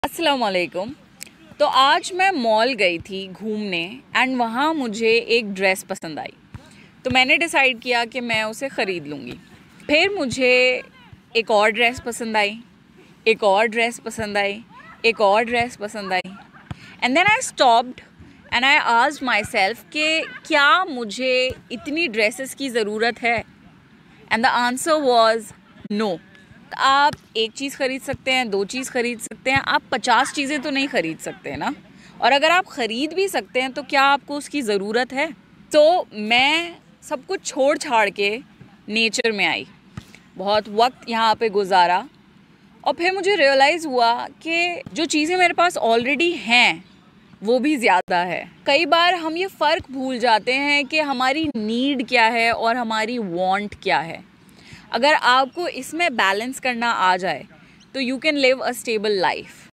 अस्सलाम वालेकुम। तो आज मैं मॉल गई थी घूमने एंड वहाँ मुझे एक ड्रेस पसंद आई। तो मैंने डिसाइड किया कि मैं उसे ख़रीद लूँगी। फिर मुझे एक और ड्रेस पसंद आई, एक और ड्रेस पसंद आई, एक और ड्रेस पसंद आई and then I stopped and I asked my self कि क्या मुझे इतनी ड्रेसेस की ज़रूरत है? And the answer was no. आप एक चीज़ ख़रीद सकते हैं, दो चीज़ ख़रीद सकते हैं, आप 50 चीज़ें तो नहीं ख़रीद सकते ना। और अगर आप ख़रीद भी सकते हैं तो क्या आपको उसकी ज़रूरत है? तो मैं सब कुछ छोड़ छाड़ के नेचर में आई, बहुत वक्त यहाँ पे गुजारा और फिर मुझे रियलाइज़ हुआ कि जो चीज़ें मेरे पास ऑलरेडी हैं वो भी ज़्यादा है। कई बार हम ये फ़र्क भूल जाते हैं कि हमारी नीड क्या है और हमारी वांट क्या है। अगर आपको इसमें बैलेंस करना आ जाए तो you can live a stable life.